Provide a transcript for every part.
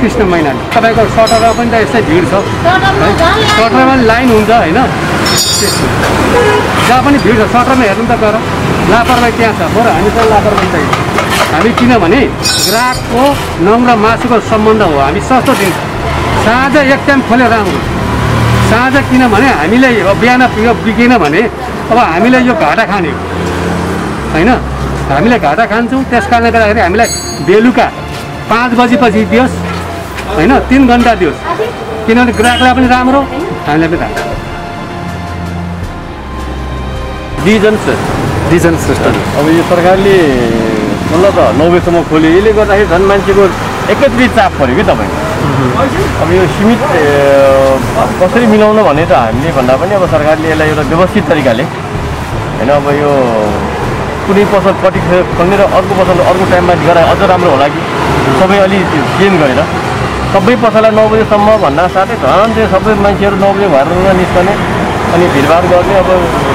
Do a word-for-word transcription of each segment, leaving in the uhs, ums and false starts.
कृष्ण मैनाली तपाईँको सटरमा पनि त यस्तै भिड छ सटरमा पनि लाइन हुन्छ होइन जहाँ पनि भिड छ सटरमा हेर्नु त गर लापरवाही त्यहाँ छ बरु हामी त लापरवाही छैन हामी किनभने ग्राहकको नङ र मासुको सम्बन्ध हो हामी सस्तो दिन्छौँ साँझ एक टाइम खोले राम्रो साँझ किनभने हामीलाई अब बिहान यो बिकेन भने अब हामीलाई यो घाटा खाने हो होइन हामीले घाटा खान्छौँ त्यस कारणले गर्दाखेरि हामीलाई बेलुका पाँच बजीपछि दियोस् होइन तिन घन्टा दियोस् किनभने ग्राहकलाई पनि राम्रो हामीलाई पनि राम्रो डिजन डिजन सिस्टम अब यो सरकारले ल त नौ बजीसम्म खोल्यो यसले गर्दाखेरि झन् मान्छेको एकैचोटि चाप पऱ्यो कि तपाईँको अब यो सीमित कसरी मिलाउन भने त हामीले भन्दा पनि अब सरकारले यसलाई एउटा व्यवस्थित तरिकाले होइन अब यो कुनै पसल कति खोल्ने र अर्को पसल अर्को टाइममा गराए अझ राम्रो होला कि सबै अलि चेन्ज गरेर सबै पसललाई नौ बजीसम्म भन्दा साथै झन् चाहिँ सबै मान्छेहरू नौ बजी घर निस्कने अनि भिडभाड गर्ने अब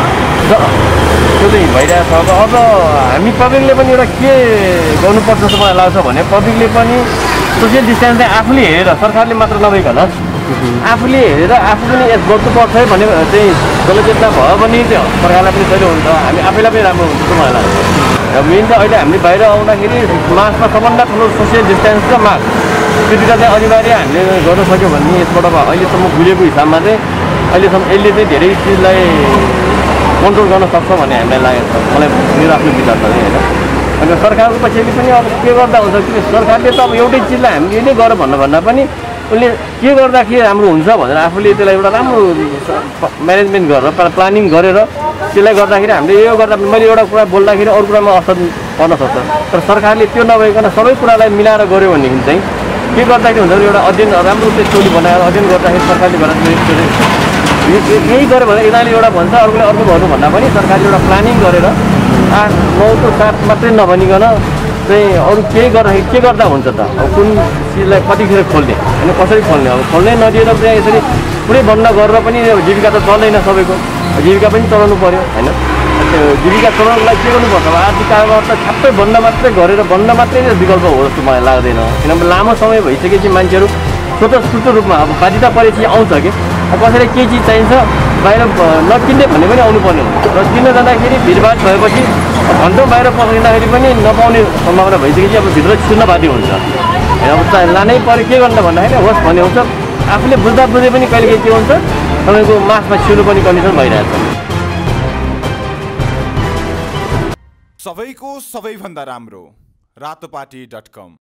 त्यो चाहिँ भइरहेको छ अब अब हामी पब्लिकले पनि एउटा के गर्नुपर्छ जस्तो मलाई लाग्छ भने पब्लिकले पनि सोसियल डिस्टेन्स चाहिँ आफूले हेरेर सरकारले मात्र नभइकन आफूले हेरेर आफू पनि यस गर्नुपर्छ है भने चाहिँ जलचेतना भयो भने त्यो सरकारलाई पनि सजिलो हुन्छ हामी आफैलाई पनि राम्रो हुन्छ जस्तो मलाई लाग्छ र मेन चाहिँ अहिले हामीले बाहिर आउँदाखेरि मास्कमा सबभन्दा ठुलो सोसियल डिस्टेन्स र मास्क त्यो दुइटा चाहिँ अनिवार्य हामीले गर्न सक्यो भने यसबाट अहिलेसम्म बुझेको हिसाबमा चाहिँ अहिलेसम्म यसले चाहिँ धेरै चिजलाई कन्ट्रोल गर्न सक्छ भन्ने हामीलाई लागेको छ मलाई मेरो आफ्नो विचार छ होइन अनि सरकारको पछाडि पनि अब के गर्दा हुन्छ कि सरकारले त अब एउटै चिजलाई हामीले नै गर भन्नु भन्दा पनि उसले के गर्दाखेरि राम्रो हुन्छ भनेर आफूले त्यसलाई एउटा राम्रो म्यानेजमेन्ट गरेर प्लानिङ गरेर त्यसलाई गर्दाखेरि हामीले यो गर्दा मैले एउटा कुरा बोल्दाखेरि अरू कुरामा असर पर्न सक्छ तर सरकारले त्यो नभइकन सबै कुरालाई मिलाएर गऱ्यो भनेदेखि चाहिँ के गर्दाखेरि हुन्छ एउटा अध्ययन राम्रो टोली बनाएर अध्ययन गर्दाखेरि सरकारले गरेर यही गऱ्यो भने यिनीहरूले एउटा भन्छ अर्कोले अर्को गर्नु भन्दा पनि सरकारले एउटा प्लानिङ गरेर आठ नौ तो सात मात्रै नभनिकन चाहिँ अरू केही गर्दाखेरि के गर्दा हुन्छ त अब कुन चिजलाई कतिखेर खोल्ने होइन कसरी खोल्ने अब खोल्नै नदिएर चाहिँ यसरी पुरै बन्द गरेर पनि जीविका त चल्दैन सबैको जीविका पनि चलाउनु पऱ्यो होइन त्यो जीविका चलाउनुको लागि के गर्नुपर्छ अब आर्थिक कारोबार त छाप्पै बन्द मात्रै गरेर बन्द मात्रै विकल्प हो जस्तो मलाई लाग्दैन किनभने लामो समय भइसकेपछि मान्छेहरू स्वतस्फूर्त रूपमा अब बाध्यता परेपछि आउँछ कि कसैलाई केही चिज चाहिन्छ बाहिर नकिन्ने भन्ने पनि आउनुपर्ने हुन्छ र किन्न जाँदाखेरि भिडभाड भएपछि घन्टौँ बाहिर पस्किँदाखेरि पनि नपाउने सम्भावना भइसकेपछि अब भित्र छिर्न बाध्य हुन्छ अब चाहे लानै पऱ्यो के गर्नु भन्दाखेरि होस् भन्ने हुन्छ आफूले बुझ्दा बुझे पनि कहिले के हुन्छ तपाईँको मासमा छिर्नु पनि कन्डिसन भइरहेको छ सबैको सबैभन्दा राम्रो रातोपाटी डट कम